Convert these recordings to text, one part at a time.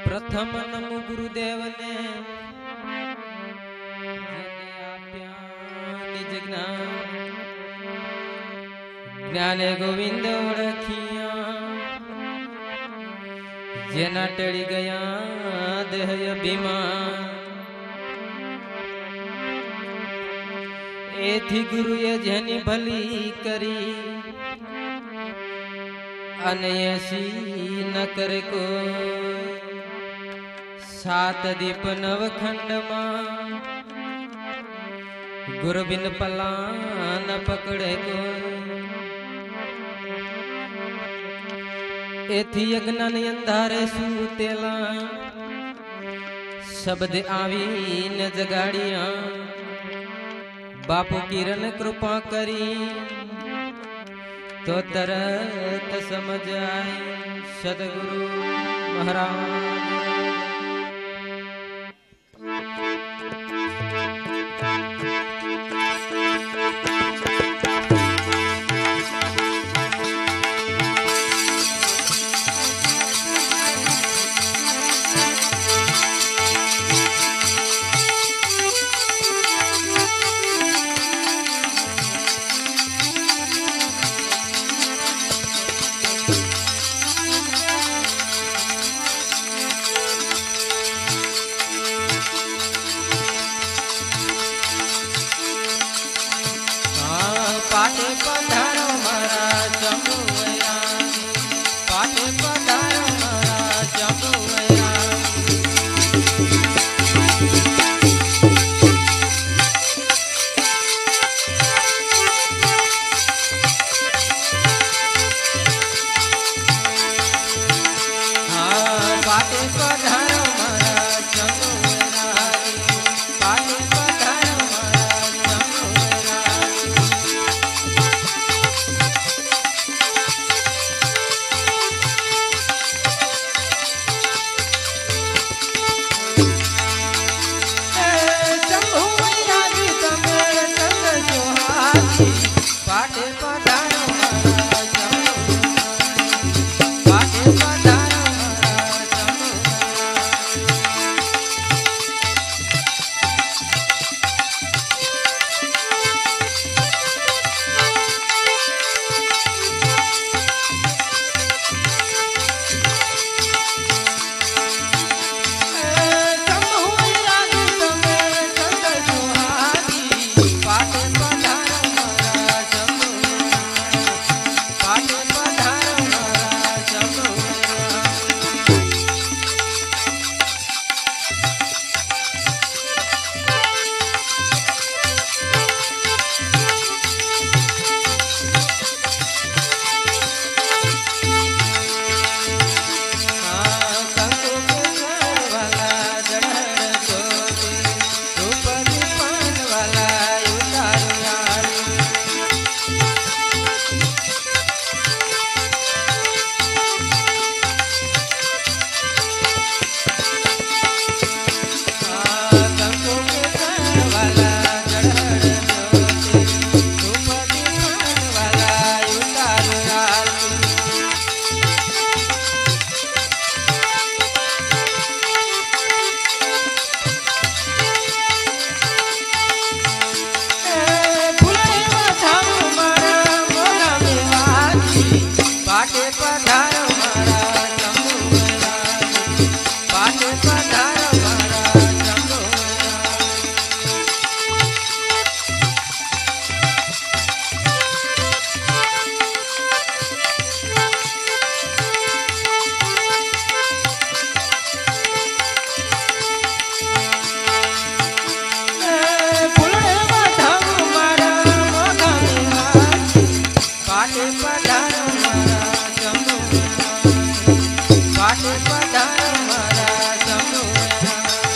प्रथम नमो गुरुदेव ने निज ज्ञाने गोविंद ओळखिया जेना टળી गया देह अभिमान एथी गुरुए जेनी भली करी अनयसी न करे को सात दीप नवखंड मां गुरु बिन पला न पकड़े को एथी अज्ञान अंधारे सूतेला शब्द आवी न जगाड़िया बापू किरण कृपा करी तो तरत समझ आए सदगुरु महाराज। पाटे पधारो मारा जमुया पाटे पधारो मारा जमुया हाँ पाटे पधारो मारा जमुया पाटे पधारो मारा जमुया पाटे पधारो मारा जमुया पाटे पधारो मारा पाटे पधारो मारा जमुया पाटे पधारो मारा जमुया फुलड़े माधव मारा मोगा पाटे पधारो पाटे पधारो मारा जमुया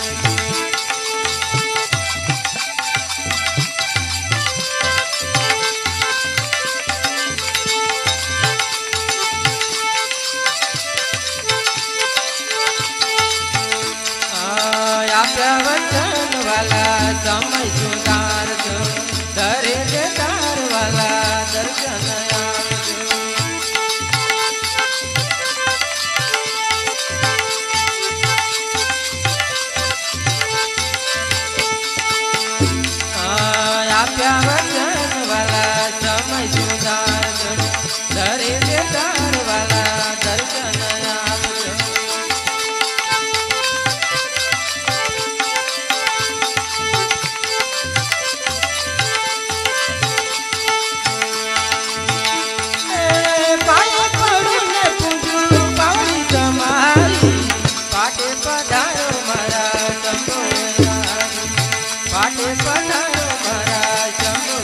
आपल्या वचन वाला समय सुधार जो दरे देदार वाला दर्शन आवजो। આપ્યા વચન વાલા સમય સુધારજો દરેક તાર વાલા દર્શન આપજો પાયા પડું ને પૂજું પાવડી તમારી પાટે પધારો મારા શંભુ પાટે પધારો મારા શંભુ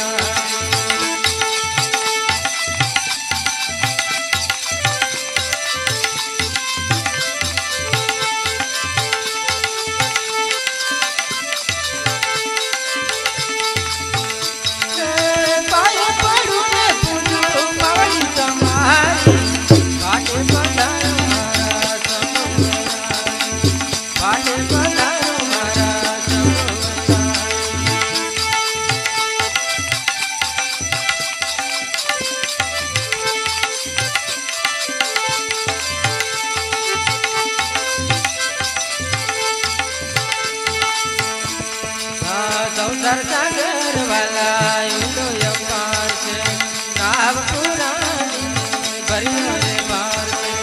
પાયા પડું ને પૂજું પાવડી તમારી પાટે પધારો મારા શંભુ પાટે પધારો મારા શંભુ સંસાર સાગર વાલા ઊંડો અપાર છે નાવ પુરાણી ભર્યો રે પાર છે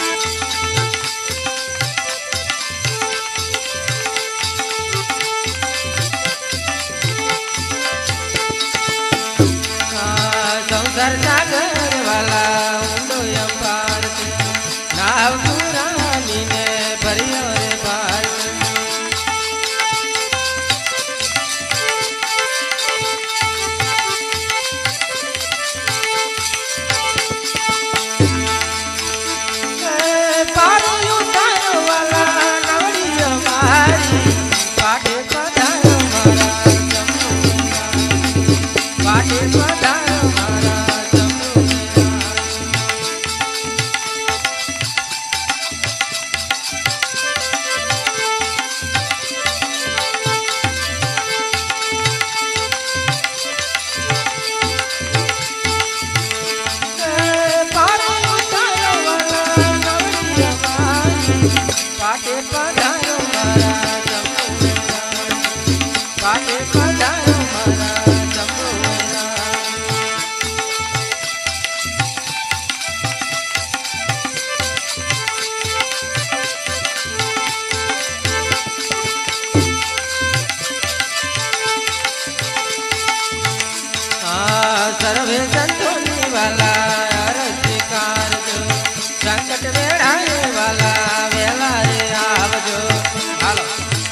સંસાર સાગર વાલા ઊંડો અપાર છે નાવ પુરાણી ને ભર્યો રે પાર છે પાટે પધારો મારા શંભુ પાટે પધારો મારા શંભુ સર્વે સંતોની વાલા અરજ કારજો સંકટ વેળાએ વાલા વેલા રે આવજો હાલો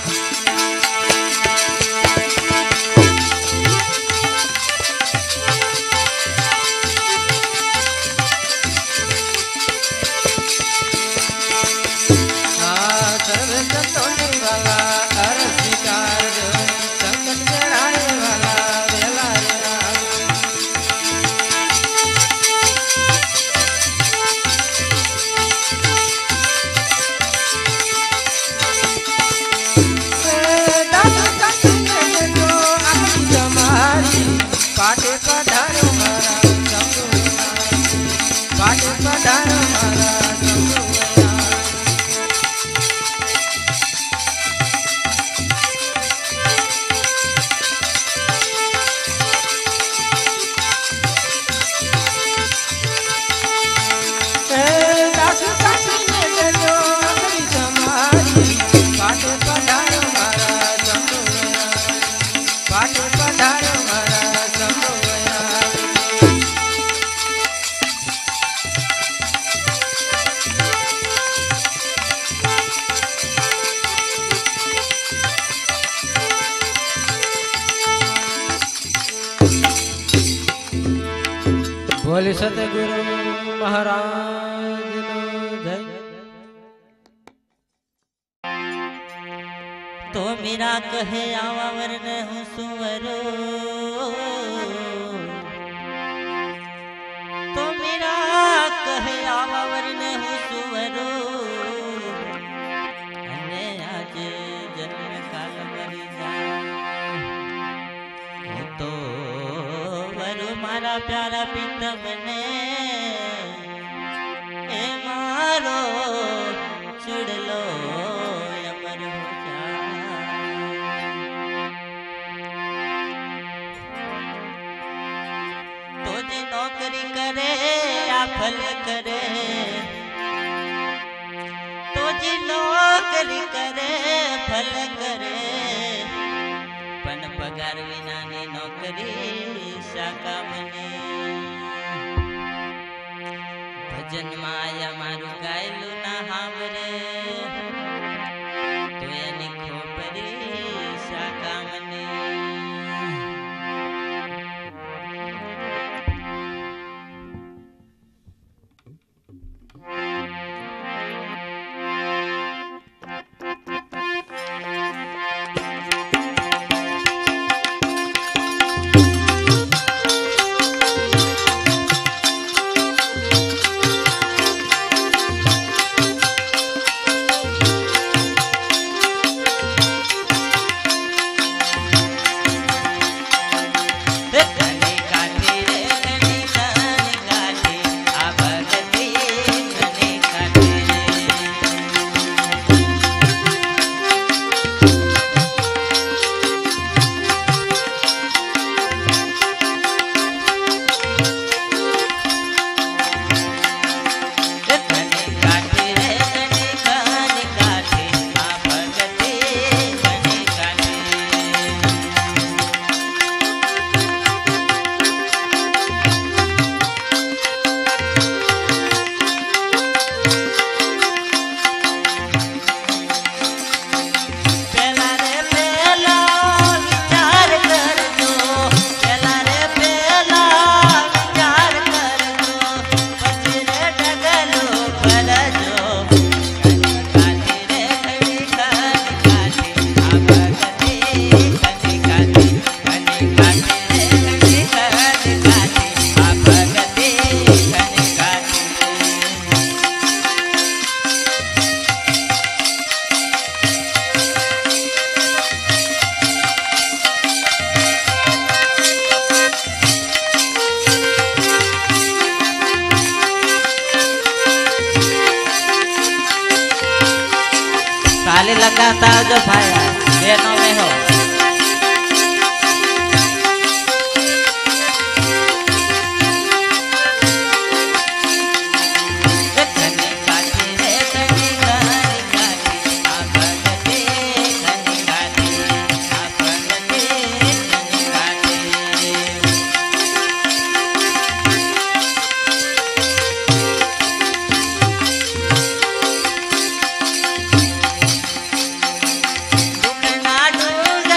સર્વે સંતોની વાલા અરજ કારજો સંકટ વેળાએ વાલા વેલા રે આવજો પાટે પધારો મારા શંભુ પાટે પધારો મારા શંભુ દાસ કાશીને લેજો અગરી તમારી પાટે પધારો મારા શંભુ પાટે પધારો મારા શંભુ બોલે સતગુરુ મહારાજ જય तो मेरा कहे आवा वरन हूँ सुवरो तो मेरा कहे आवा वरन हूँ सुवरो અને આજે જન્મ કાલ મરી જા હું તો વરુ મારા પ્યારા પિતમને એ મારો ચૂડલો અમર હો જા फल करे तो जी नौकरी करे फल करे पण पगार विनानी नौकरी शाका मने भजन माया मारू गायलू ना हावरे तो एनी खोपरी शाका मने खाली लगाता जो भाया बेनो में हो ना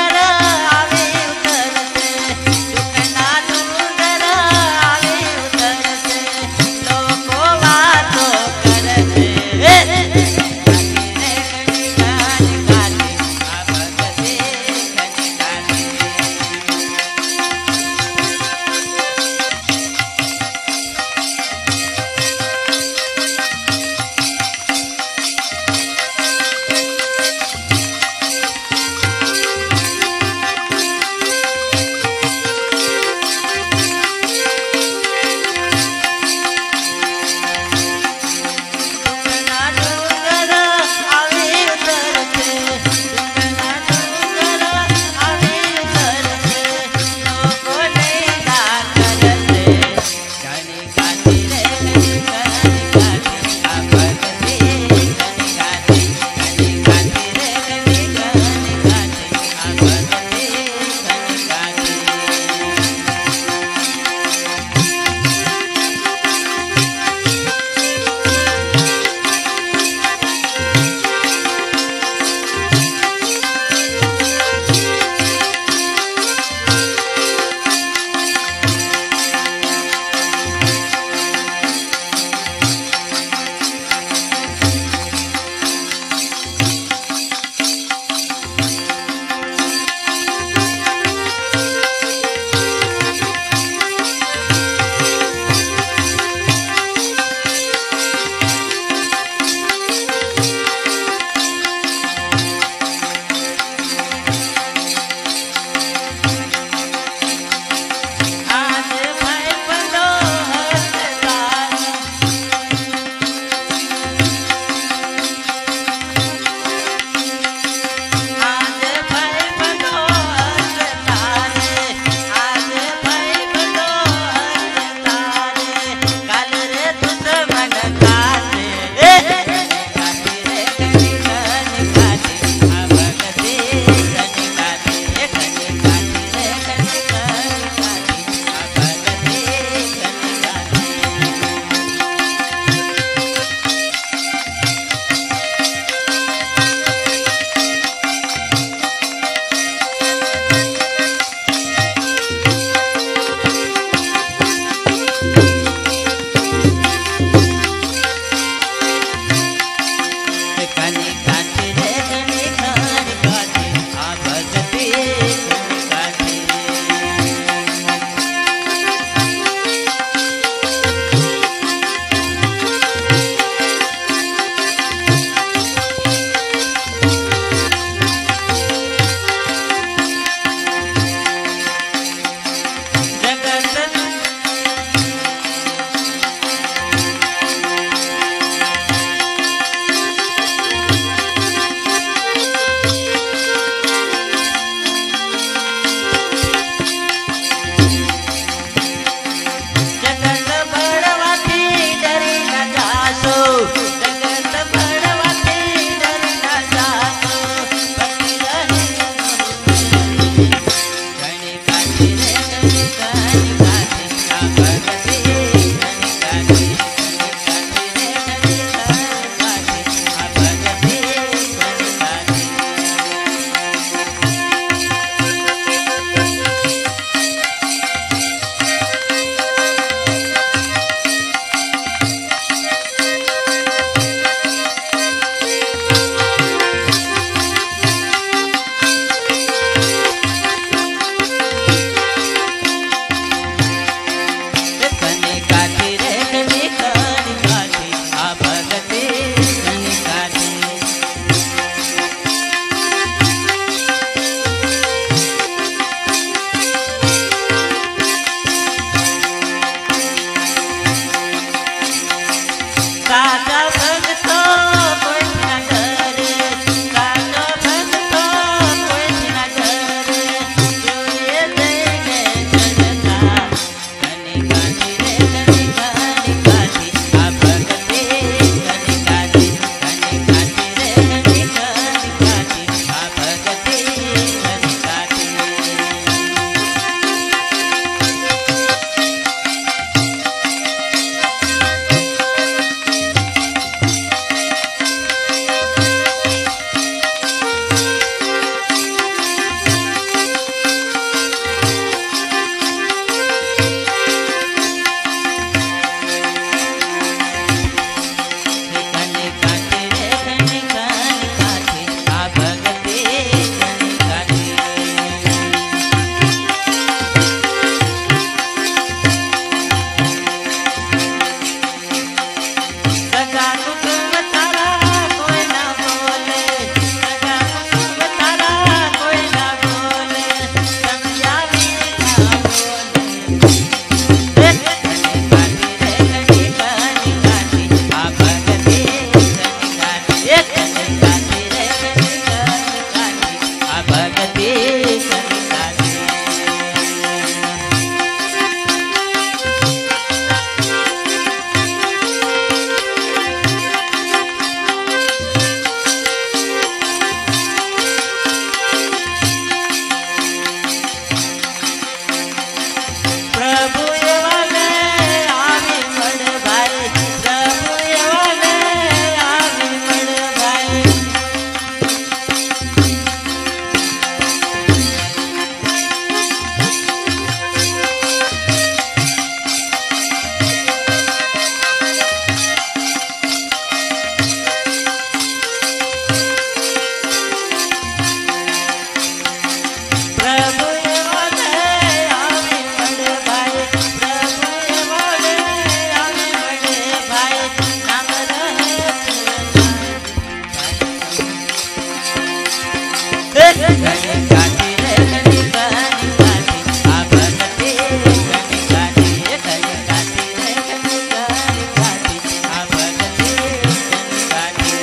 ઘણી કાઠી રે ઘણી ઘણી કાઠી આ ભગતે ઘણી કાઠી ઘણી કાઠી રે ઘણી ઘણી કાઠી આ ભગતે ઘણી કાઠી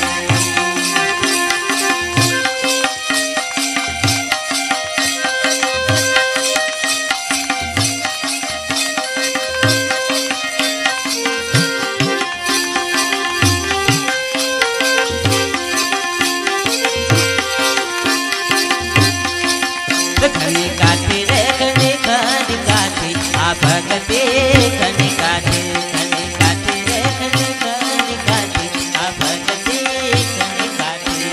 ઘણી કાઠી રે ઘણી ઘણી કાઠી આ ભગતે ઘણી કાઠી ઘણી કાઠી રે ઘણી ઘણી કાઠી આ ભગતે ઘણી કાઠી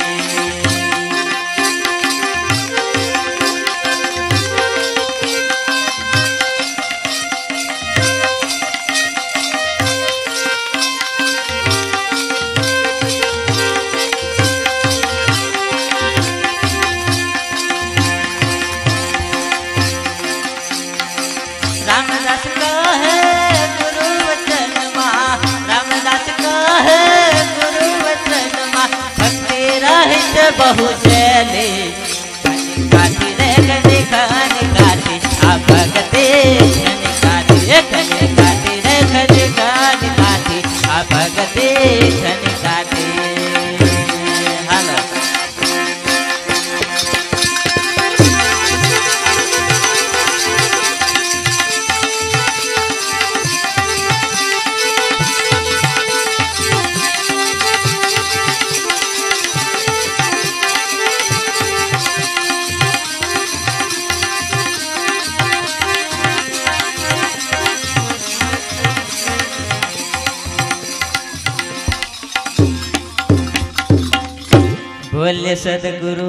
रामदास कहे गुरु वचन माँ रामदास कहे गुरु वचन माँ भक्ति रहित बहु चले घनी काठी रे घनी घनी काठी आ भगते घनी काठी घनी काठी रे घनी घनी काठी आ भगते घनी काठी हालो बोले सदगुरु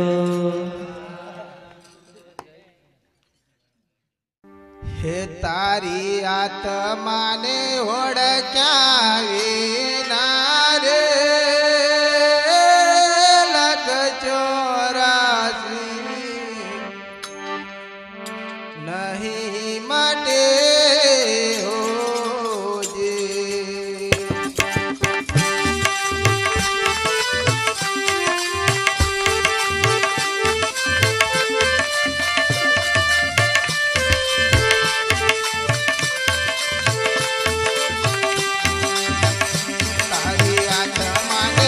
હે તારી આત્માને ઓળખ્યા વિના રે લખ 84 નહીં માટે હોજે તારી આત્માને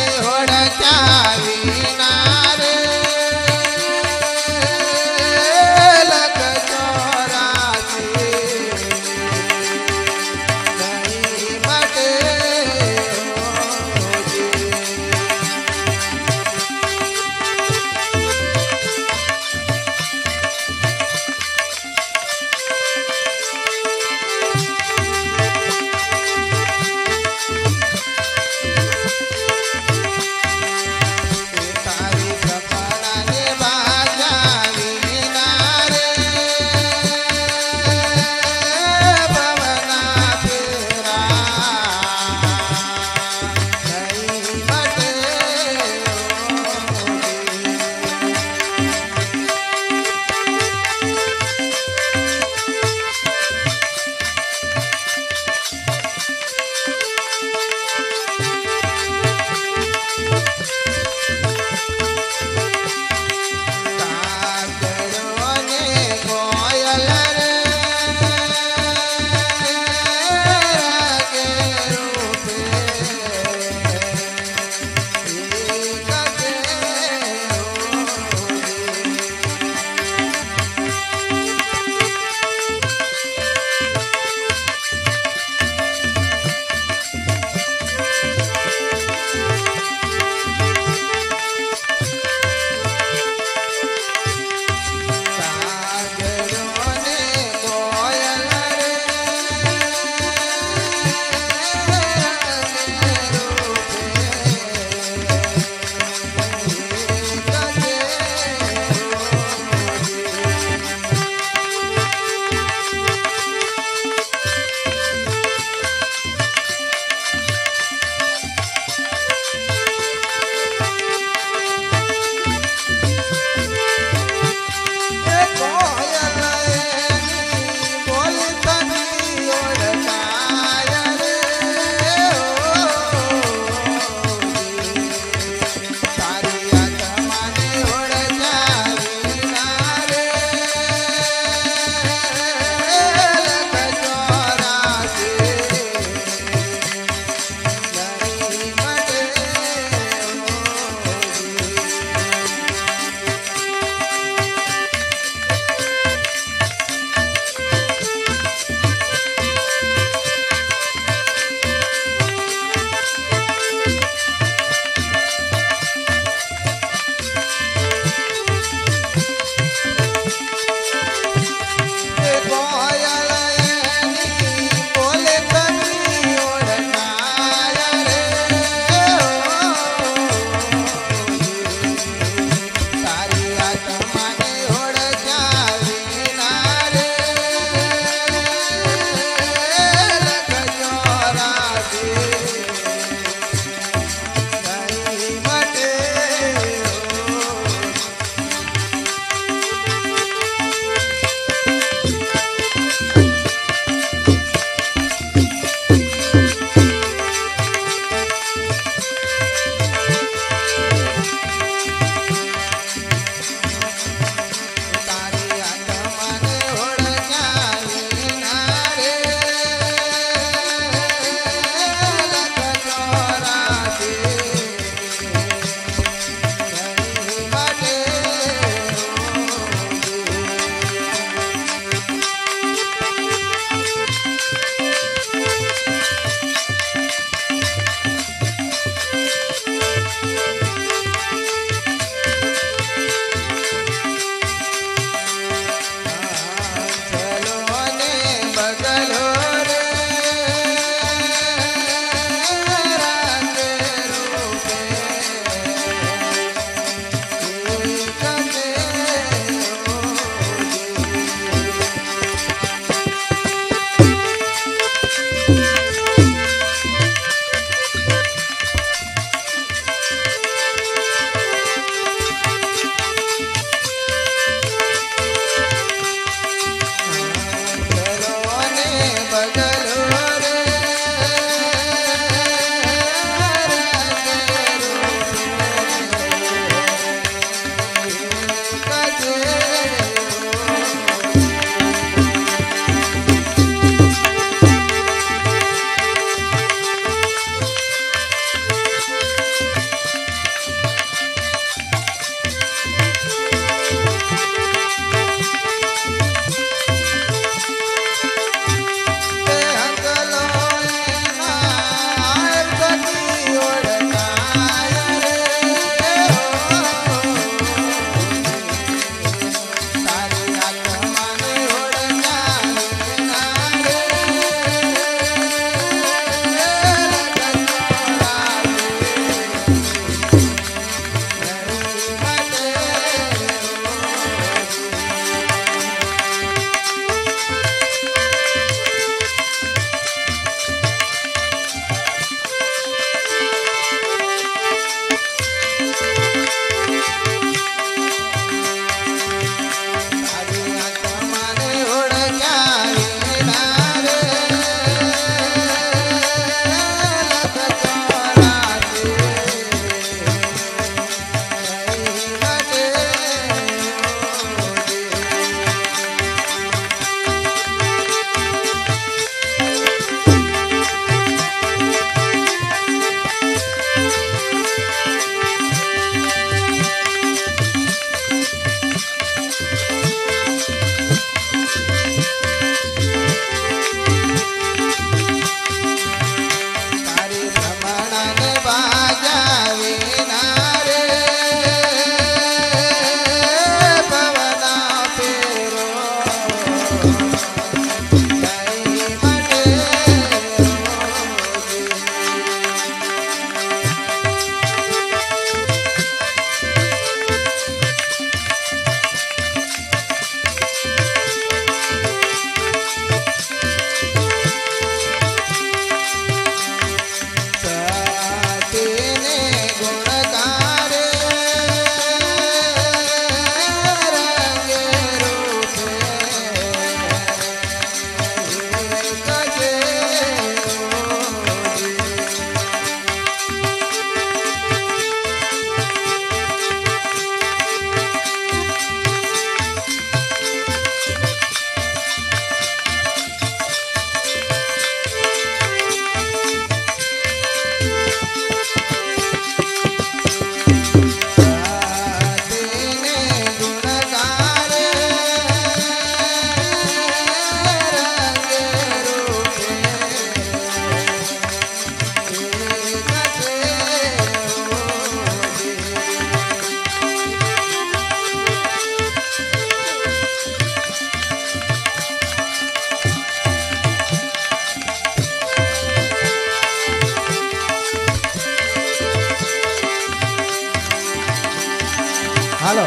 હાલો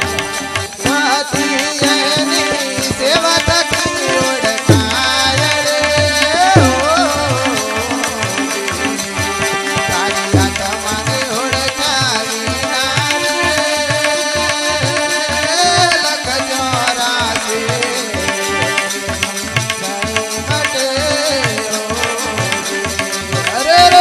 સતીયની સેવા થકી ઓળખાય રે ઓ તારી આત્માને ઓળખાવી ના રે લખ ચોરાસી માટે અરે રે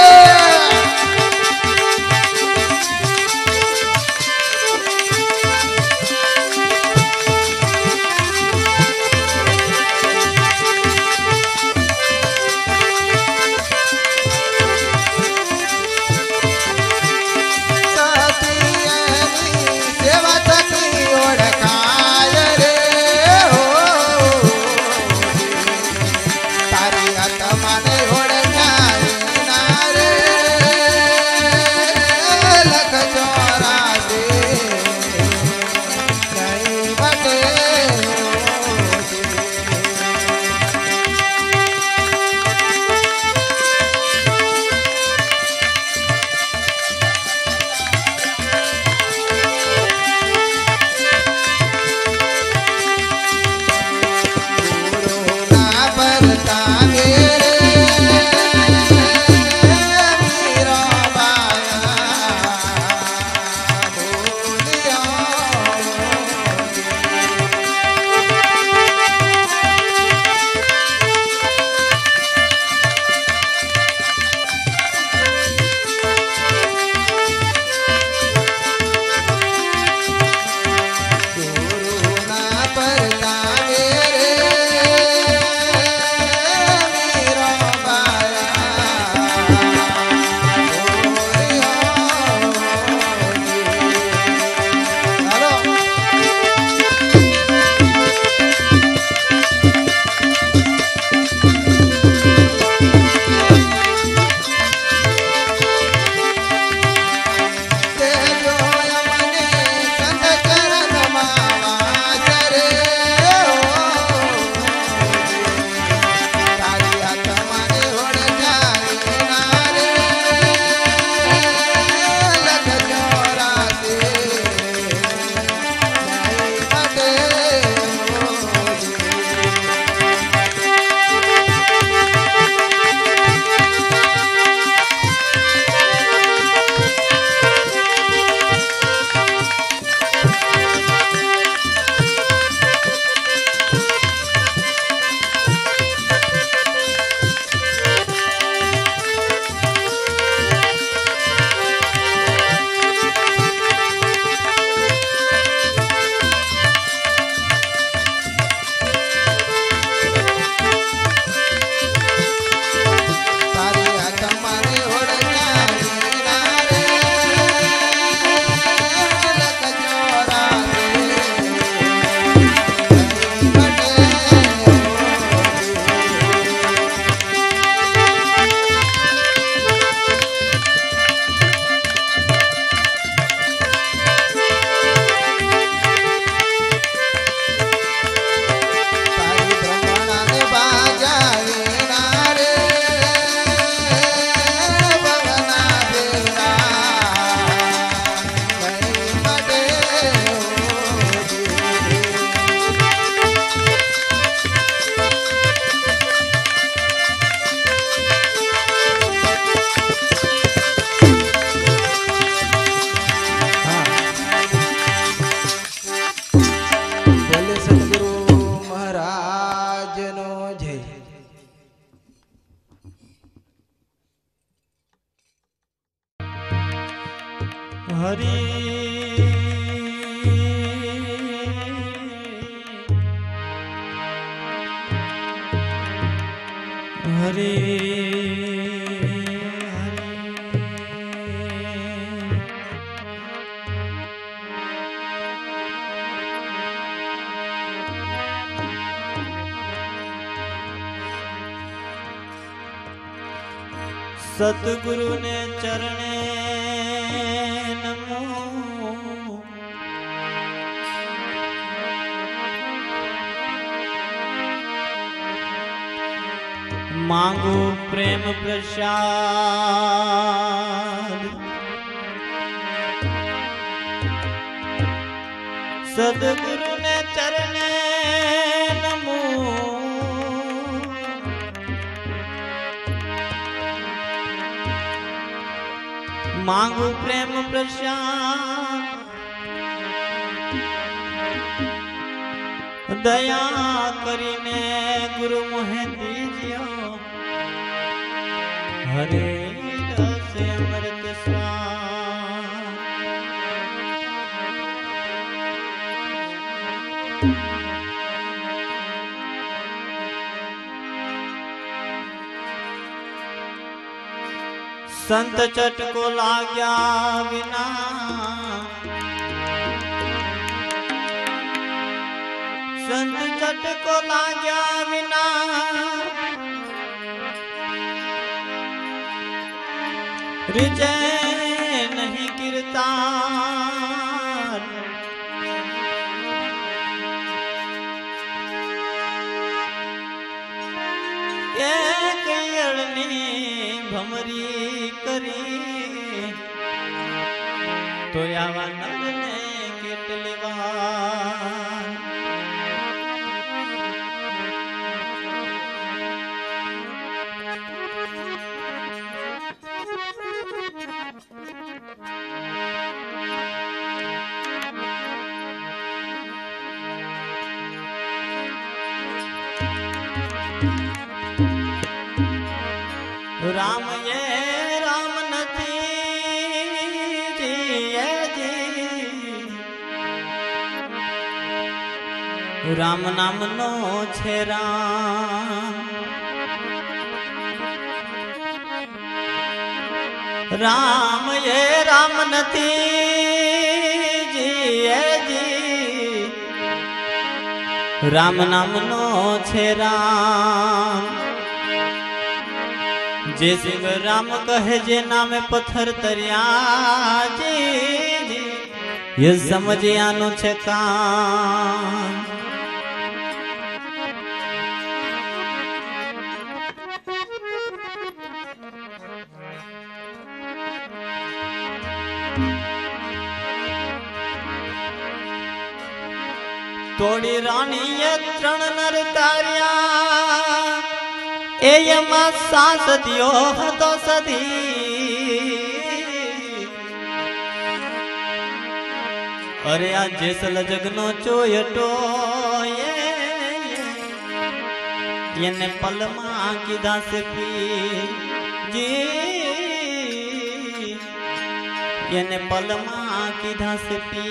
सतगुरु ने चरणे नमो मांगो प्रेम प्रसाद સદગુરુ ને ચરણે નમો માંગુ પ્રેમ પ્રશાંત દયા કરીને ગુરુ મોહે દીજ્યો હરે રસ અમૃત સ્વાદ संत चटको लाग्या विना संत चटको लाग्या विना रिजे नहीं कीर्तान एक अड़नी भमरी करी तो आवा नरने કેટલી વાર राम ये राम नथी जी ये जी राम नाम नो छे राम ये राम नथी जी ये जी राम नाम नो छे राम जे शिव राम कहे जे नामे पत्थर तरिया जी ये समझियानु छे काम तोड़ी रानी ये त्रण नर तारिया एयमा सांस दियो हतो सदी अरे आ जेसल जगनो चोयटो ये पलमा कीधा से पी जी ये पलमा कीधा से पी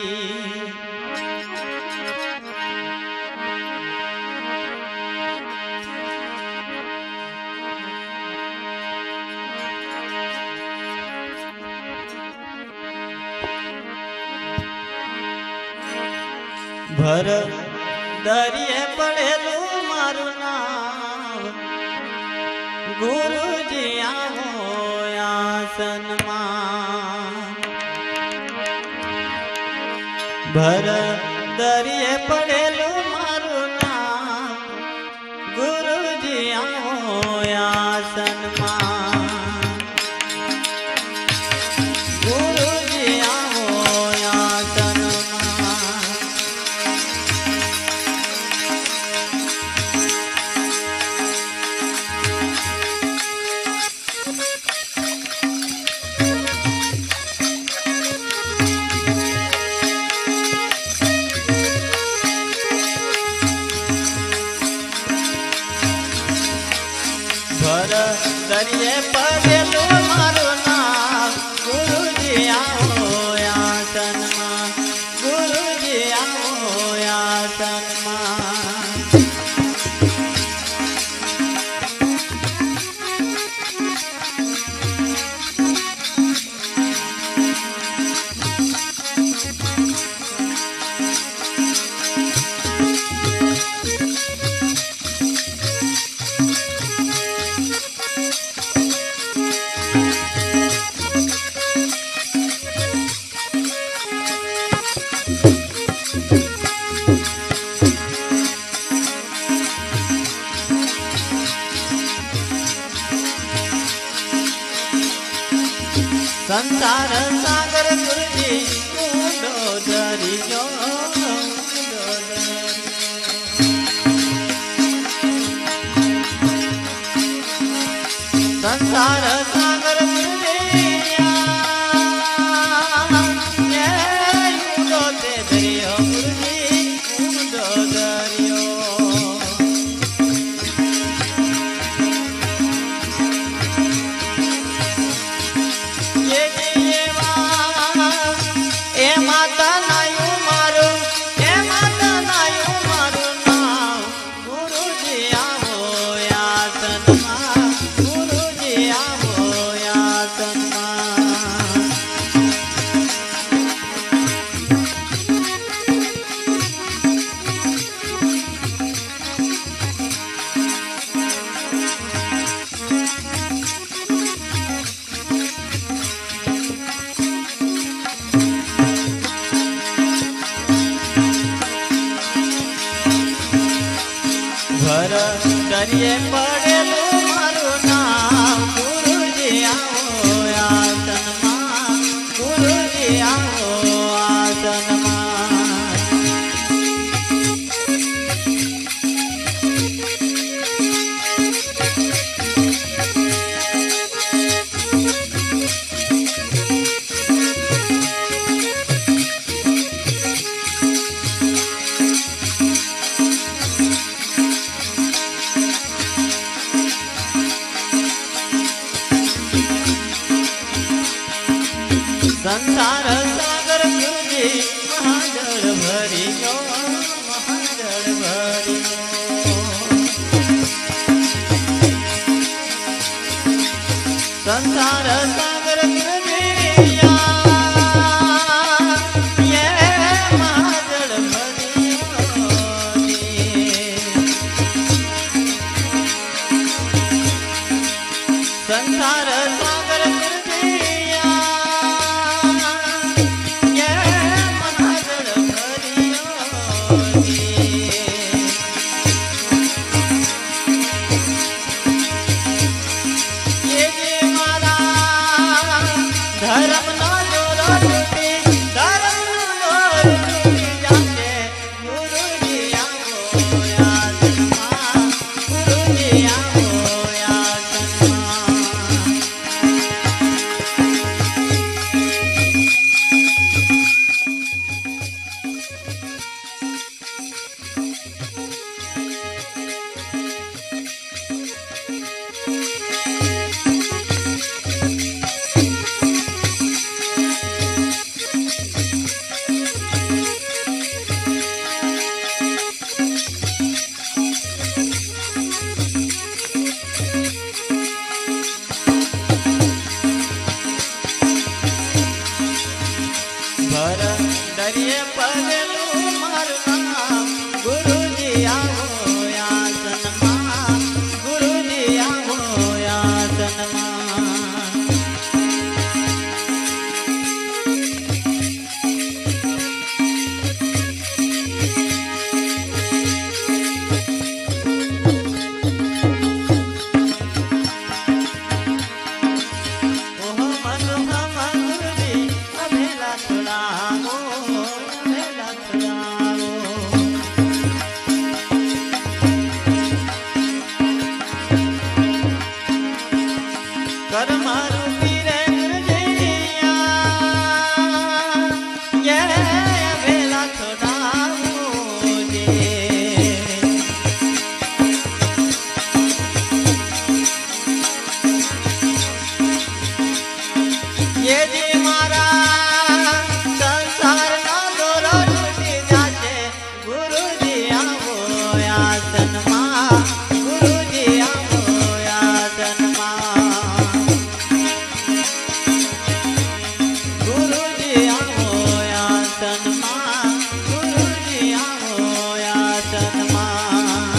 भर दरिये पड़ेलू मारू नाम गुरुजी आओ आसन भर दरिये पड़ेलू मारू नाम गुरुजी आओ आसन गुरुजी आओ आसन भर दरिये पड़ेलू मारू नाम गुरुजी आओ आसन गुरुजी आओ आसन संसार सागर गुरुजी कूंडो दरियो સંસાર સાગર દરિયે પડેલું મારું નામ ગુરુજી આવો આસનમાં ગુરુજી આવો આસનમાં સંસાર સાગર ગુરુજી મહાજળ ભરી ગયો મહાજળ ભરી સંસાર સાગર ગુરુજી મહાજળ ભરી સંસાર સાગર દરિયે પડેલું મારું નામ ગુરુજી આવો આસનમાં ગુરુજી આવો આસનમાં ઓહો મનોહા ગુરુજી અભેલા છોડાવો અભેલા છોડાવો કર્મારૂપી રે ગુરુજી અભેલા છોડાવો જે ये जी मारा संसार ना दोरा टूटी जाचे गुरुजी आवो आसनमा गुरुजी आवो आसनमा गुरुजी आवो आसनमा गुरुजी आवो आसनमा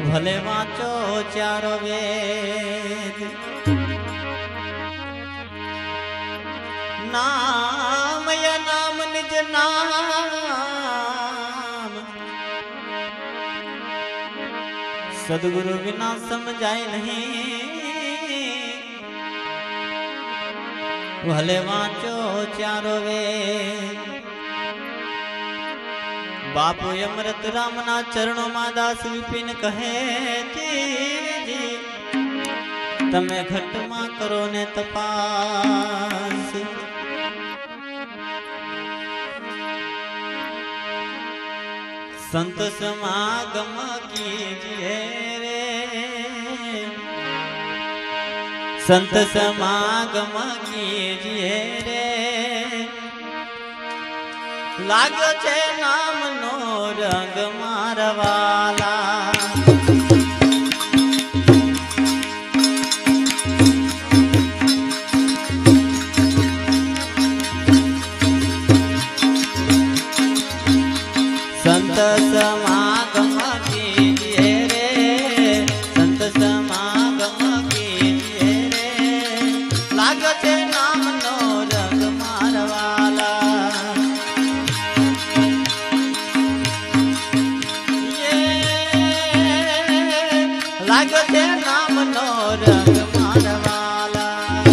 ભલે વાંચો ચારો વેદ નામ યા નામ નિજ નામ સદગુરુ વિના સમજાય નહીં ભલે વાંચો ચારો વેદ બાપુ અમૃત રામના ચરણોમાં દાસ વિપિન કહે તમે ઘટમાં કરો ને તપાસ સંત સમાગમ કીજીએ રે સંત સમાગમ કીજીએ રે લાગ્યો છે નામનો રંગ મારવાલા સંત સમાગમ કીજીએ રે સંત સમાગમ કીજીએ રે લાગ્યો છે નામનો રંગ મારવાલા લાગ્યો છે નામનો રંગ મારવાલા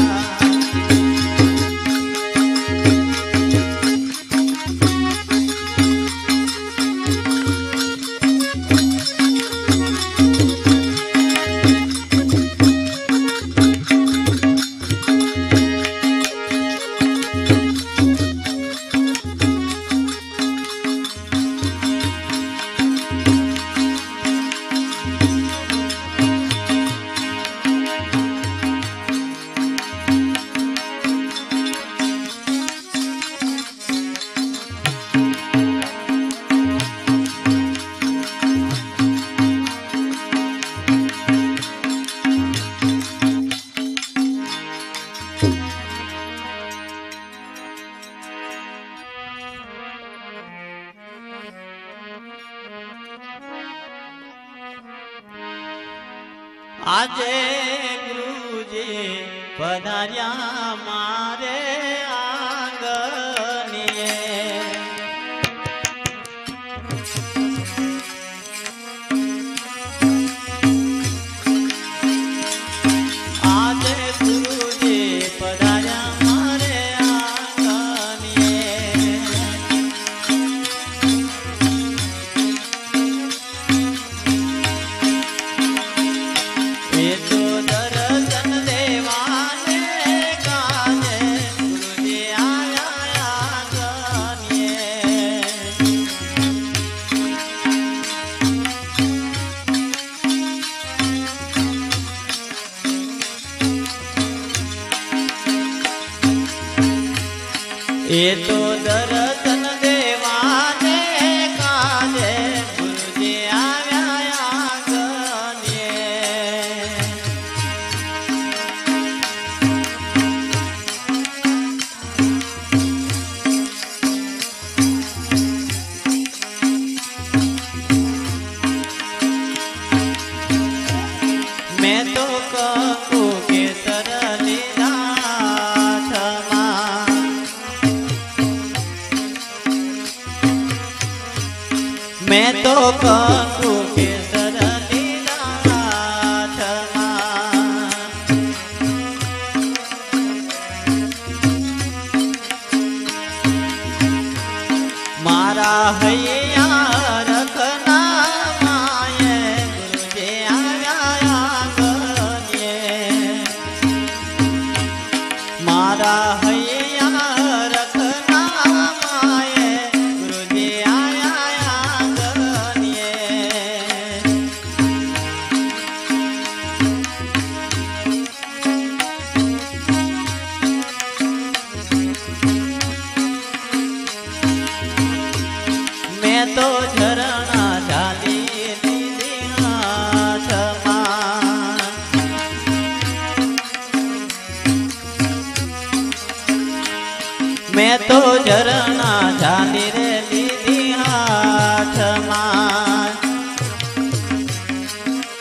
આજે ગુરુજી પધાર્યા મારે આંગણીએ આજે ગુરુજી પધાર્યા મારે આંગણીએ એ તો દર્શન દેવાને કાજે ગુરુજી આયા આંગણીએ એ તો દર્શન દેવાને કાજે ગુરુજી આવ્યા આંગણીએ મેં તો કહું કેસર લીધા થમાં मैं तो कहूँ के मारा हैया रखना माये गुरुजी आया आंगણીએ मारा हैया रखना माये गुरुजी आया आंगણીએ मैं तो झरना डाली दीदी हाथમાં मैं तो झरना डाली रे दीदी हाथમાં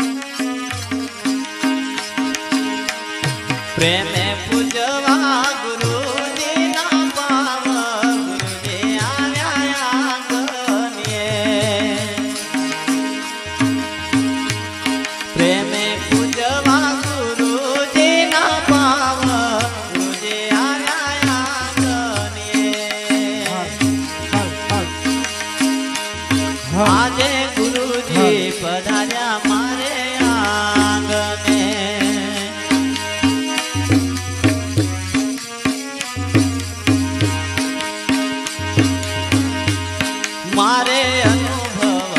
આજે ગુરુજી પધાર્યા મારે આંગણે મારે અનુભવ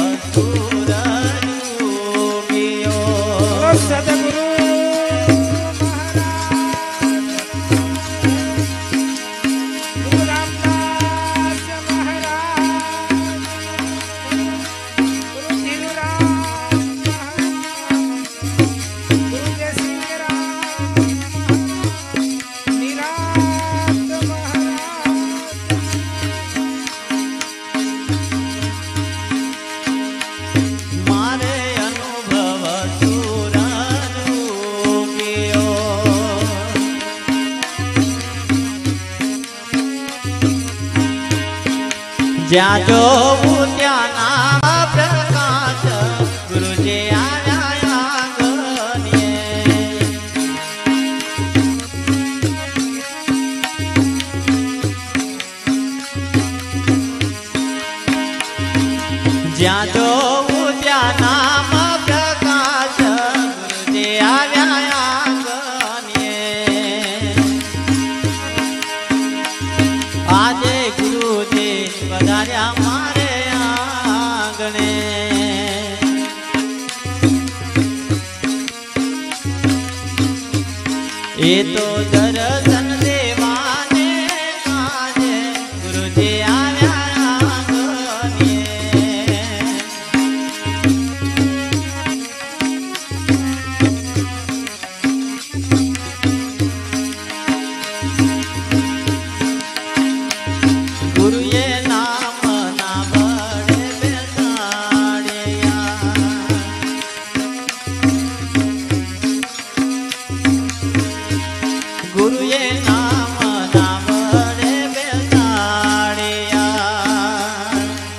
સુરજુગીયો સદગુરુ મારે અનુભવ સુરજુગીયો જ્યાં જોવું ત્યાં નામ પ્રકાશ ગુરુજી આવ્યા આંગણે જ્યાં જોવું ત્યાં નામ પ્રકાશ ગુરુજી આવ્યા આંગણે આજે ગુરુજી પધાર્યા મારે આંગણે એ તો દર્શન દેવાને કાજે ગુરુજી આવ્યા આંગણે ગુરુએ નામ ના બળે બેસાડ્યા ગુરુએ નામ ના બળે બેસાડ્યા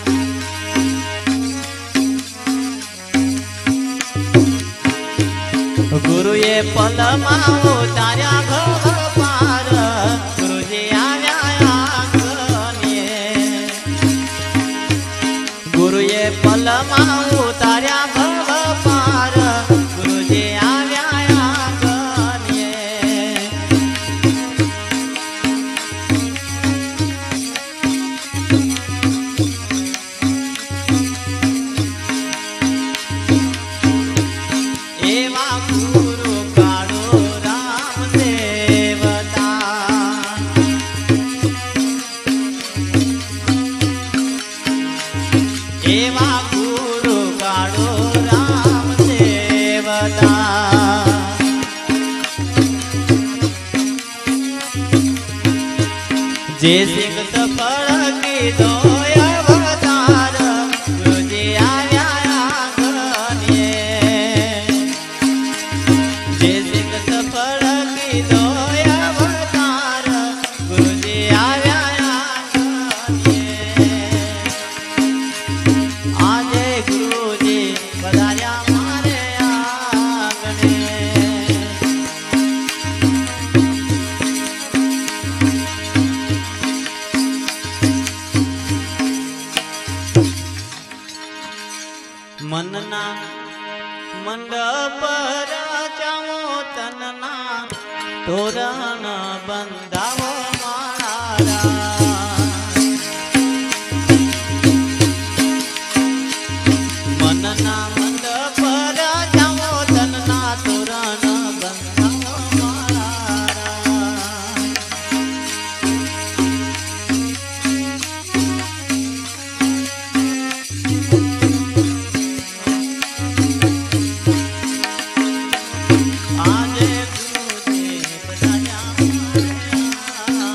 ગુરુએ પલમાં ઉતાર્યા ઘર પાર ગુરુજી આવ્યા આંગણે ગુરુએ પલમાં ઉતાર્યા ભવ પાર ગુરુજી આવ્યા આંગણે એવા ગુરુ કાળો રામ દેવતા એવા ગુરુ કાળો રામ દેવતા જે સિંગત ફળ કીધો અવતાર ગુરુજી આવ્યા આંગણે જે સિંગત ફળ કીધો અવતાર ગુરુજી આવ્યા આંગણે આજે ગુરુજી પધાર્યા મારે આંગણે મનના મંડપ રચાવો તનના તોરણ બંધાવો મારા મનના મંડપ રચાવો તનના તોરણ બંધાવો મારા આજે ગુરુજી પધાર્યા મારે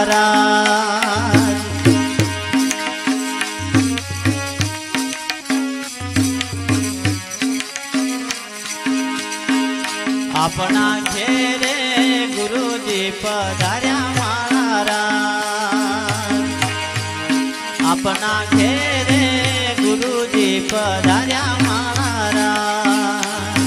महाराज। अपना घेरे गुरुजी पधार्या महाराज। अपना घेरे गुरुजी पधार्या महाराज।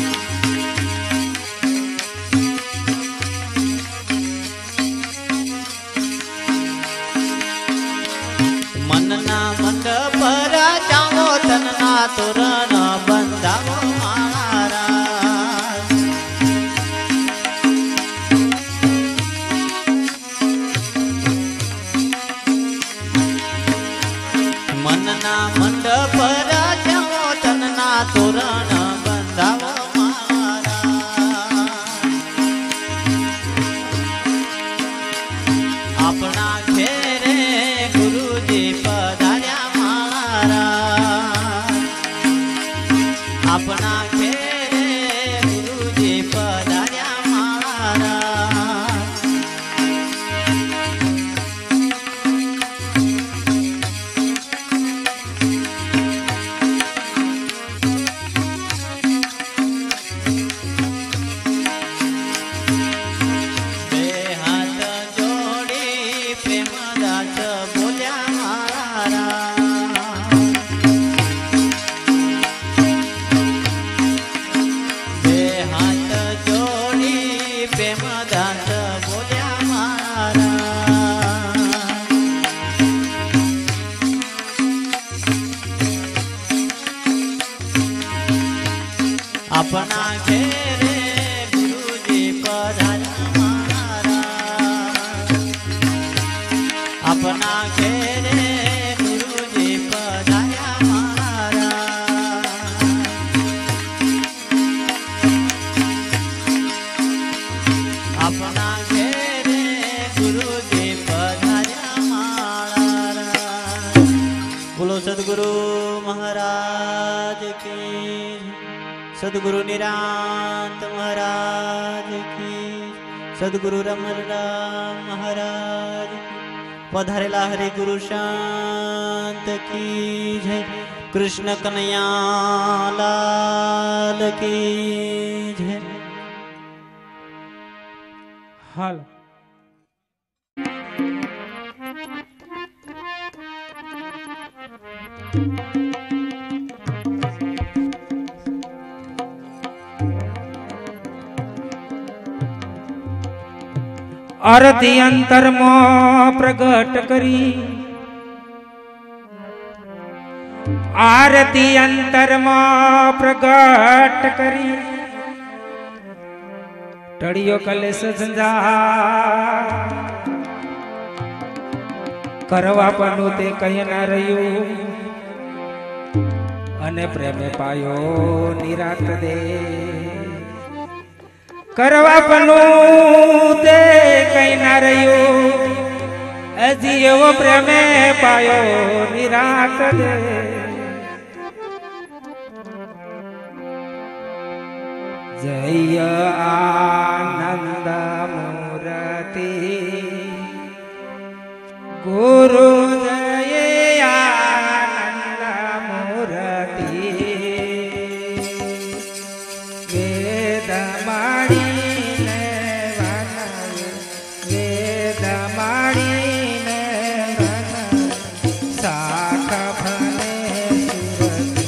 मनना मंडप राजाओ तनना तोरण बंधावो महाराज। मनना मंडप राजाओ तनना तोरण बंधावो महाराज। अपना घेरे गुरुजी पधार्या महाराज। अपना घेरे गुरुजी पधार्या महाराज। बे हाथ जोड़ी प्रेमदास बोल्या महाराज। बे हाथ जोड़ी प्रेमदास बोल्या महाराज। अपना घेरे गुरुजी पधार्या महाराज। अपना घेरे गुरुजी पधार्या महाराज। अपना घेरे गुरुजी पधार्या महाराज। बोलो सद्गुरु महाराज की। सद्गुरु निरांत महाराज की। सद्गुरु रमणराम महाराज की। पधारेला हरे गुरु शांत की जय। कृष्ण कन्हैया लाल की जय। હાલ આરતી અંતરમાં પ્રગટ કરી આરતી અંતરમાં પ્રગટ કરી ટળિયો કલેશ ઝંઝાર કરવા પરનું તે કઈ ના રહ્યું અને પ્રેમે પાયો નિરાત દે કરવા પરનું તે કઈ ના રહ્યું હજી એવો પ્રેમે પાયો નિરાત દે જય આનંદ મૂર્તિ ગુરુ જય આનંદ મૂર્તિ વેદ માડીને વન વેદ માડીને વન શાખ ભને સુરતી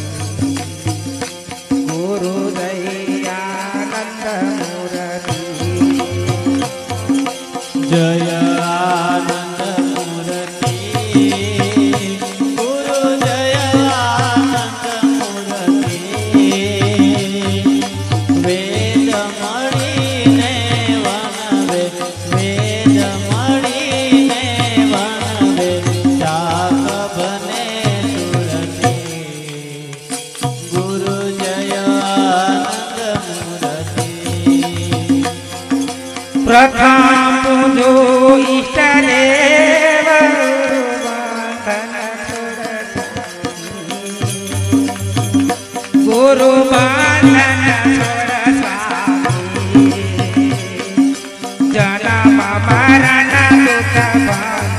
ગુરુ જય આનંદ મૂર્તિ જય આનંદ મૂર્તિ ગુરુ જય આનંદ મૂર્તિ વેદ મળીને વનવે વેદ મળીને વનવે શાખ બને સુરતી ગુરુ જય આનંદ મૂર્તિ પ્રથમ પૂજો ઈષ્ટ દેવ ગુરુ બંધન છોડ સ્વામી જન્મ મરણ દુઃખ ભાગ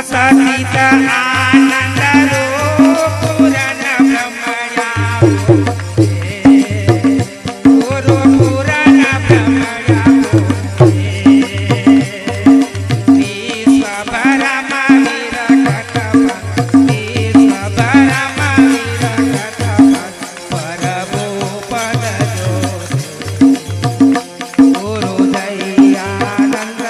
सचित आनंद रूप पूर्ण ब्रह्मया गुरु पूर्ण ब्रह्मया विश्व भरम विरगत विश्व भरम विरगत परभु पद गुरु दयानंद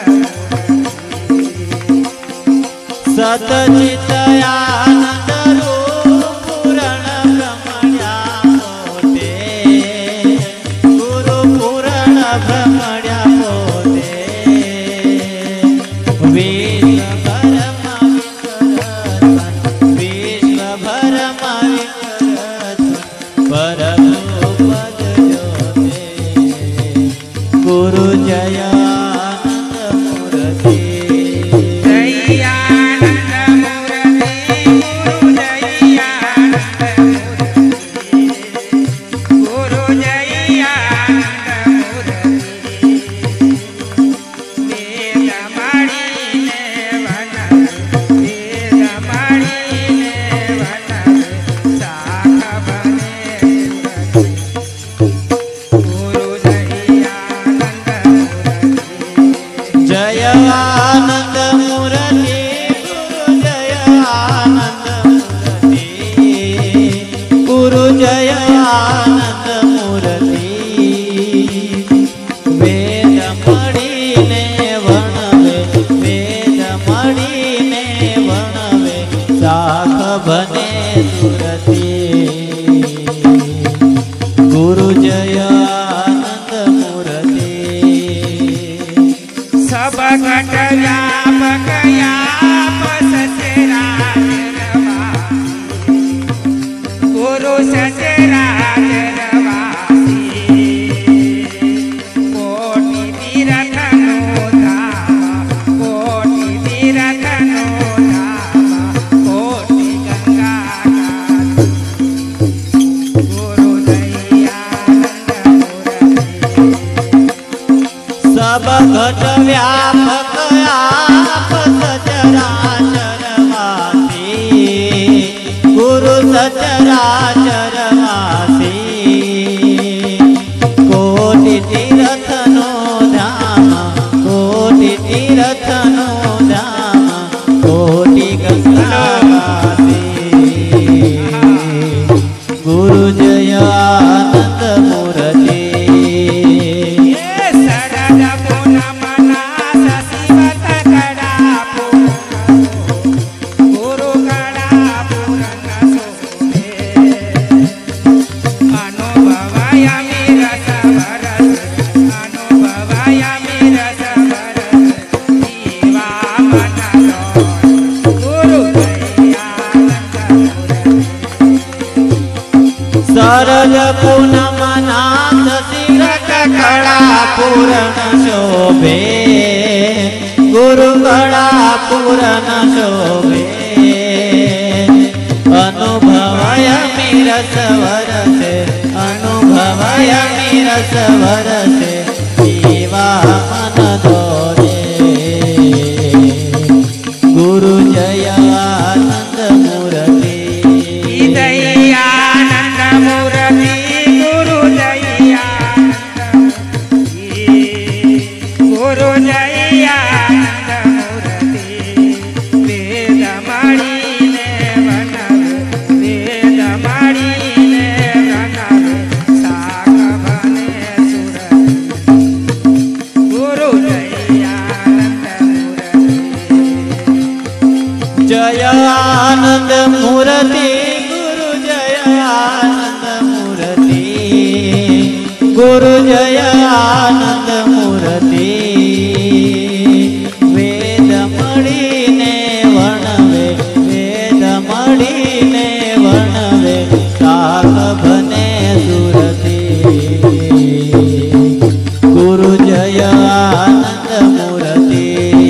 सतचित आनंद रूप पूर्ण ब्रह्मण्या पोते गुरु पूर्ण ब्रह्मण्या पोते विश्व भरम विकरत परभु पद ज्योते गुरु जयानंद मूर्ति जयानंद मूर्ति गुरु जयानंद मूर्ति वेद मणिने वणवे वेद मणिने वणवे शाख बने सुरति गुरु जयानंद मूर्ति सब घट व्यापक याप सचराचरवा गुरु सचराचरवासी कोटि तीर्थनो धाम कोटि तीर्थनो धाम कोटि गंगा गुरु दयानंद मूर्ति सब घट व्यापक आप सचराचरवासी गुरु सचराचरवासी कोटि तीर्थनो धाम कोटि तीर्थनो धाम कोटि गंगावासी गुरु जयानंद मूर्ति सरल पूनम नाथ शिरक कड़ा पूर्ण शोभे गुरु कड़ा पूर्ण शोभे अनुभवय मिरस वरसे अनुभवय मिरस वरसे जीवा मन दोरे गुरु जयानंद मूर्ति दयानंद मूर्ति गुरु दयानंद गुरु दयानंद मूर्ति वेद मणिने वनवे वेद मणिने वनवे शाख बने सुरति गुरु दयानंद मूर्ति जयानंद मूर्ति गुरु जयानंद मूर्ति वेद मणिने वणवे वेद मणिने वणवे शाख बने सुरति गुरु जयानंद मूर्ति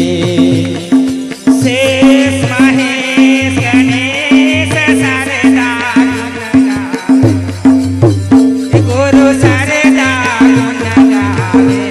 शेष महेश गणेश शारदा गुरु शारदा गुण गावे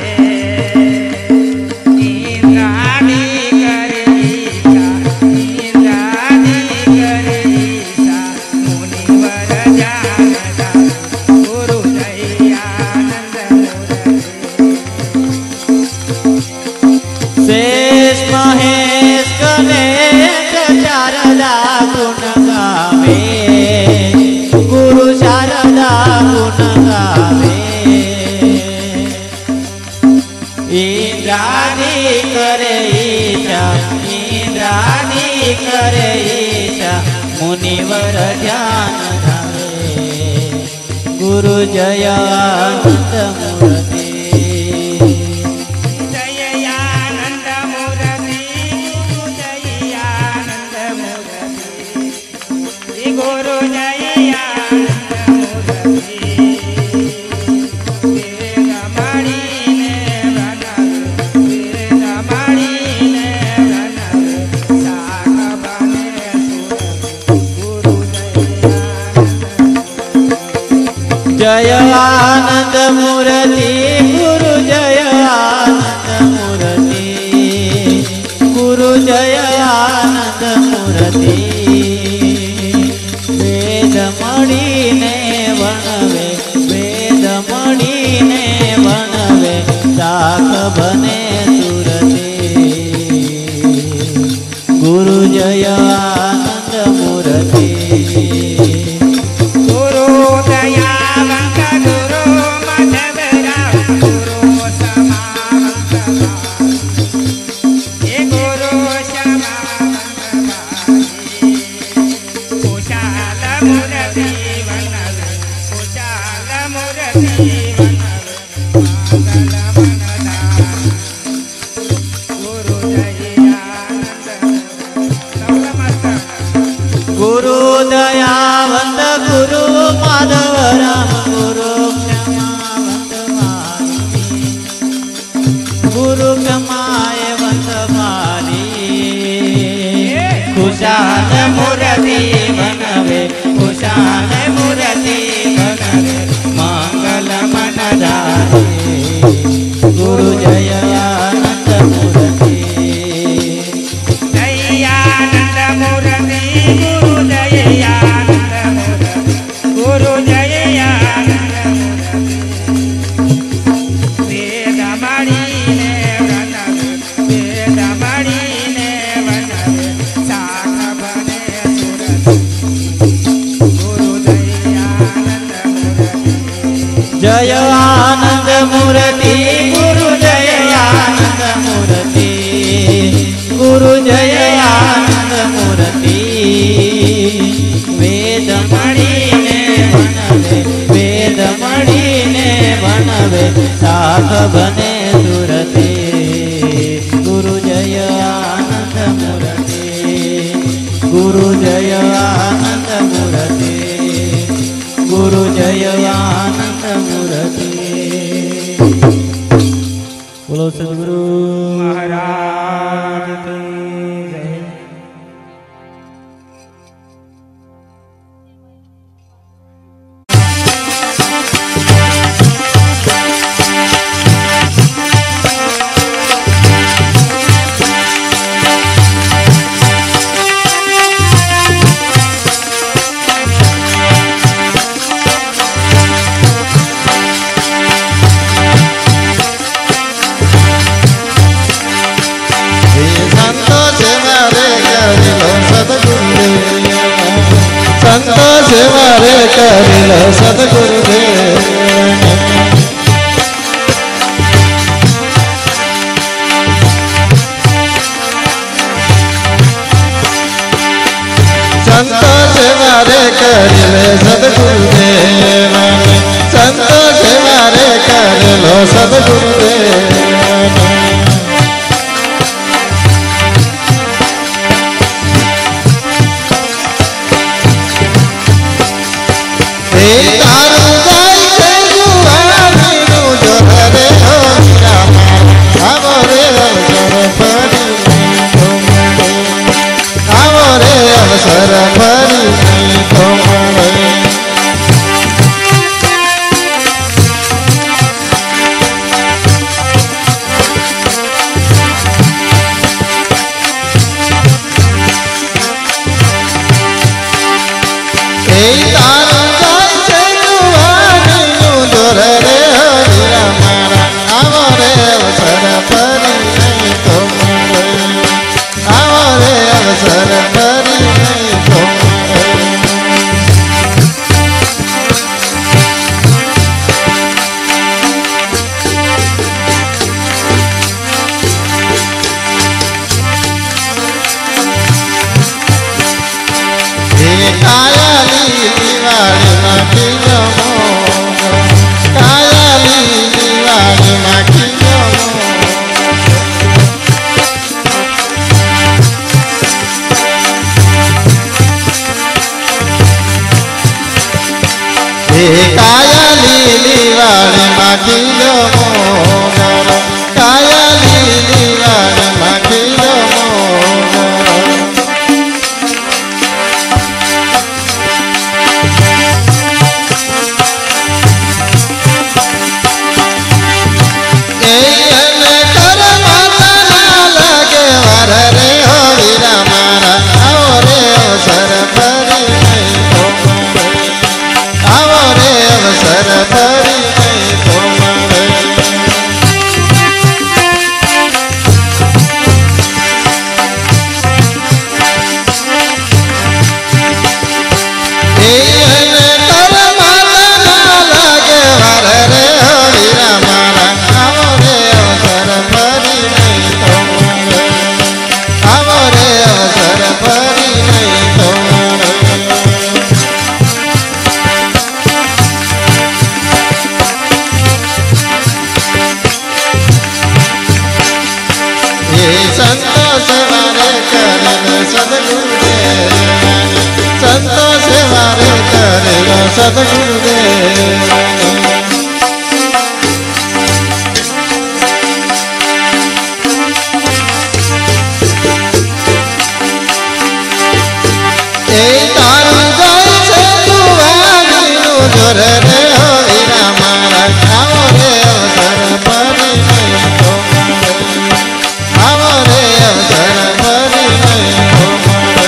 करे ईशा मुनिवर ध्यान धारे गुरु जयानंद मूर्ति जयानंद मूर्ति गुरु जयानंद मूर्ति गुरु जयानंद मूर्ति वेद माळीने वनव वेद माळीने वनव साग बने गुरु जय आनंद मूर्ति गुरु जय आनंद मूर्ति गुरु जय आनंद मूर्ति वेद मणिने वनवे वेद मणिने वनवे शाख बने सुरते गुरु जय आनंद मूर्ति गुरु दयावंत गुरु माधवराव गुरु समावंत हे गुरु समावंत कुशाल मूर्ति वनव कुशाल मूर्ति वनव मंगल मनदान गुरु दयानंद नमस्कार गुरु दयावंत गुरु माधव राम गुरु क्षमावंत माली गुरु क्षमायवंत माली कुशाल मूर्ति बनवे कुशाल मूर्ति बनवे मंगल मनदारे गुरु जय आनंद मूर्ति दयानंद मूर्ति गुरु दयानंद मूर्ति गुरु दयानंद मूर्ति वेद मणिने वनव वेद मणिने वनव शाख बने सुरति गुरु दयानंद मूर्ति जय आनंद मूर्ति गुरु जय आनंद मूर्ति गुरु जय आनंद मूर्ति वेद मणिने वनवे वेद मणिने वनवे शाख बने सुरते गुरु जय आनंद मूर्ति गुरु जय आनंद मूर्ति गुरु जय आनंद मूर्ति बोलो सद्गुरु महाराज की जय। संतोष मारे करिल सद्गुरुदेव संतोष मारे करिल सद्गुरुदेव संतोष मारे करिल सद्गुरुदेव अवसर भरी तुम्हारे કાયાલી દિવાળીમાં ખીલો મોગરો કાયાલી દિવાળીમાં ખીલો કાયાલી દિવાળીમાં ખીલો મોગરો કાયાલી દિવાળીમાં ખીલો મોગરો સંતોષ વારે કરેલો સદગુરુદેવ સંતોષ વારે કરેલો સદગુરુદેવ એ તારું જાય છે જુવાનીનું જોર રે હો વીરા મારા આવો રે અવસર ફરી નહીં તો મળે આવો રે અવસર ફરી નહીં તો મળે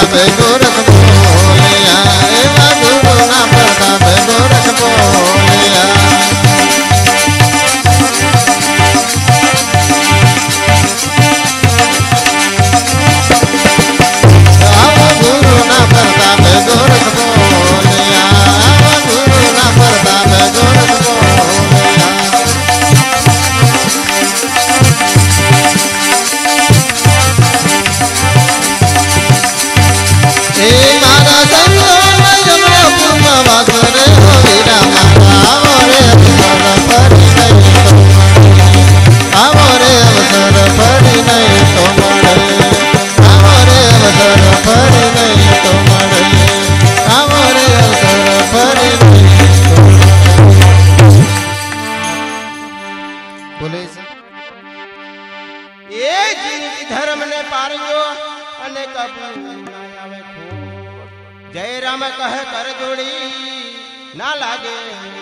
प्रतापे गोरख बोलिया एवा गुरु ना प्रतापे गोरख बोलिया आवा गुरु ना प्रतापे गोरख बोलिया आवा गुरु ना प्रतापे गोरख बोलिया हे मारा संतो में जमना पूर्व वासरे हो वीरा माता आवरे अवसर पड़ी नहीं तो मरे आवरे अवसर पड़ी नहीं तो मरे आवरे अवसर पड़ी नहीं तो मरे आवरे अवसर पड़ी नहीं तो बोले ये जिनकी धर्म ने पारियो अनेक आवे जय राम कह कर जोड़ी ना लागे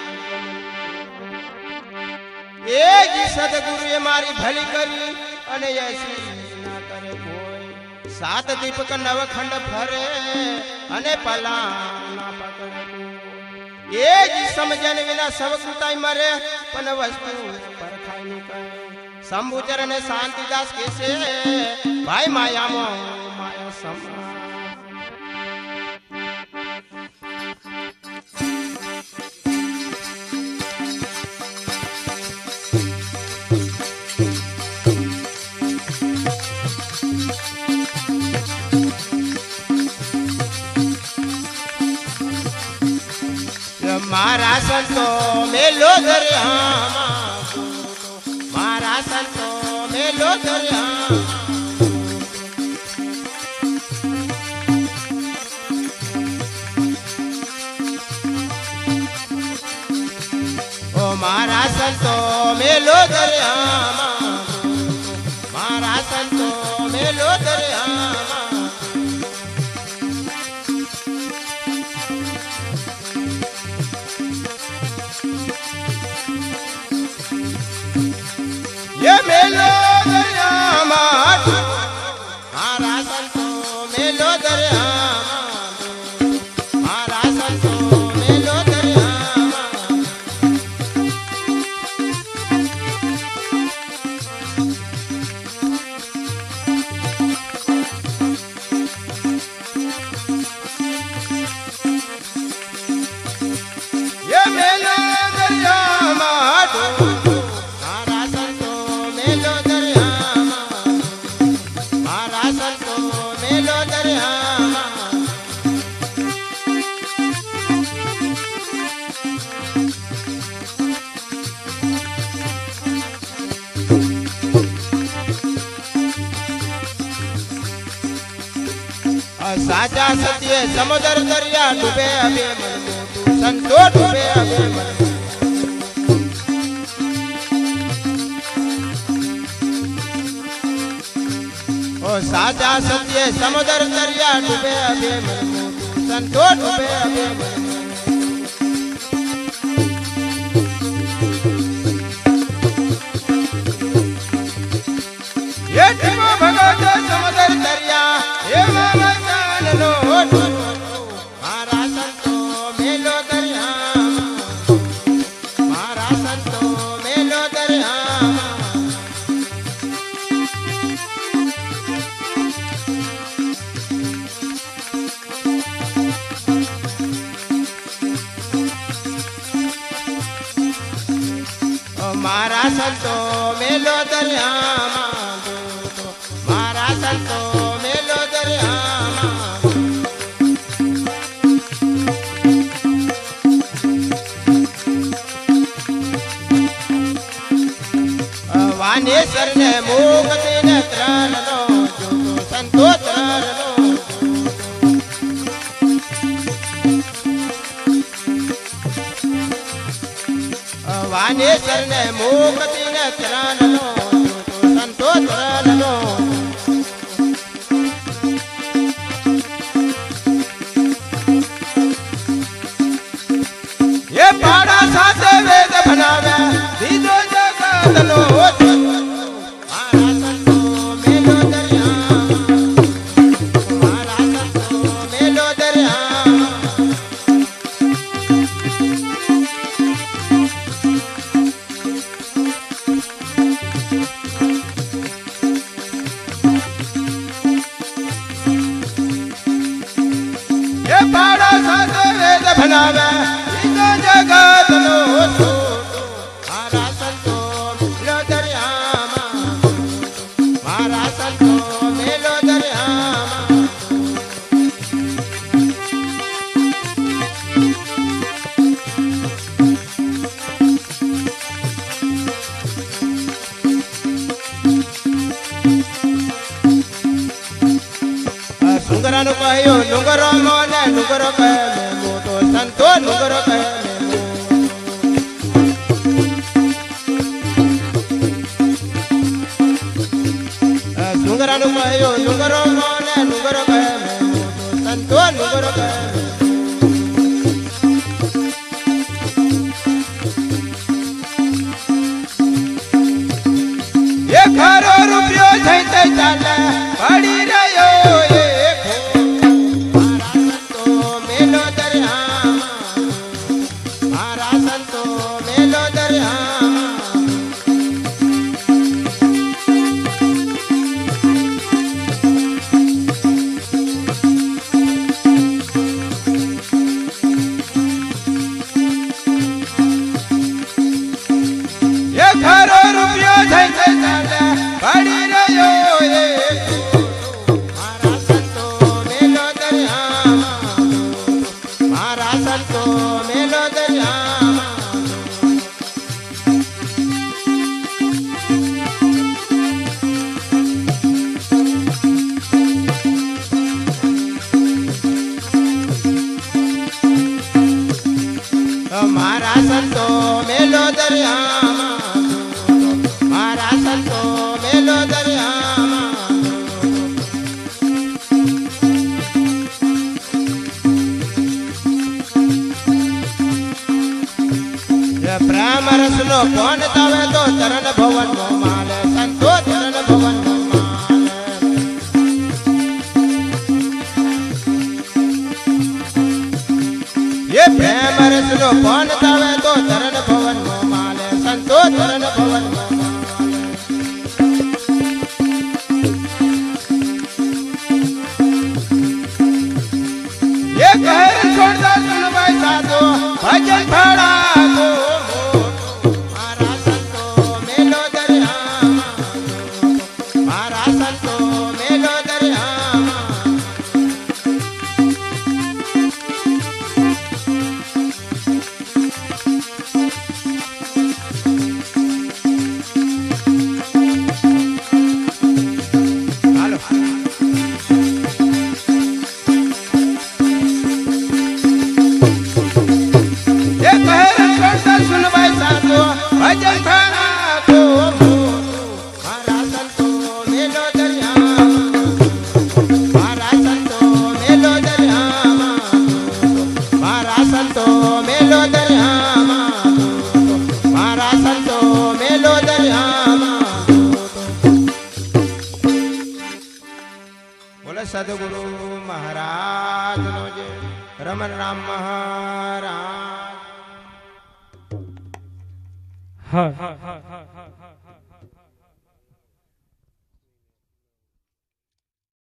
ये जी सदगुरु ये मारी भली करी अने ऐसी ना करे कोई सात दीपक नवखंड फरे अने पला ना पकड़े कोई। ये जी समझन विना सब कुताई मरे पन वस्तु परखाई नहीं करे शंभुचर ने शांतिदास कैसे भाई माया मो माया समा मारा संतो मेलो दरिया मारा संतो मेलो दरिया ओ मारा संतो मेलो दरिया मारा संतो मेलो दरिया ये मेलो दरिया मारा संतो मेलो दरिया मारा संतो मेलो दरिया ये मेलो दरिया साचा सत्य समुद्र दरिया डूबे अबे मन तू संतो डूबे अबे मन ओ साचा सत्य समुद्र दरिया डूबे अबे मन तू संतो डूबे अबे मन ये टिमो भगत समुद्र दरिया ये मामा मारा संतो मेलो दरिया मारा संतो मेलो दरिया मारा संतो मेलो दरिया मारा संतो मेलो दरिया वानेश्वर ने मुक्ति ने त्राण नो जो संतो त्राण नो वानेश्वर ने मुक्ति ने त्राण नो जो संतो त्राण नो ये पाड़ा साथे वेद बनावे दीदो जगत नो मारा संतो मेलो दरिया मारा संतो ભણાવે ઈનો જગતનો છોટો મારા સંતો મેલો દરિયામાં મારા સંતો મેલો દરિયામાં સુંગરાનો કહ્યો ડુંગરો મોને ડુંગરો કહે મે મોટો સંતો ડુંગરો કહે સુંગરાનો કહ્યો ડુંગરો મોને ડુંગરો કહે મે મોટો સંતો ડુંગરો કહે એ ખરો રૂપિયો થઈ થઈ ચાલે પડી રહ્યો ખરો રૂપિયો થઈ થઈ ચાલે પડી રહ્યો મારા સંતો મેલો દરિયામાં મારા સંતો મેલો દરિયામાં મારા સંતો મેલો દરિયામાં મારા સંતો મેલો દરિયામાં પ્રેમ રસનો કોણ તાવે તો ચરણ ભવન નો માલે સંતો ચરણ ભવન નો ये प्रेम रसनो कोण तावे तो चरण भवन नो माले संतो चरण भवन नो ये कहर छोड़ता सुन भाई साधो भजन भड़ा को मारा संतो मेलो दरियामा मारा संतो मेलो दरियामा भजन भरा को मारा संतो मेलो दरियामा मारा संतो मेलो दरियामा मारा संतो मेलो दरियामा मारा संतो मेलो दरियामा बोले सदगुरु महाराज नो जय रमन राम महाराज હા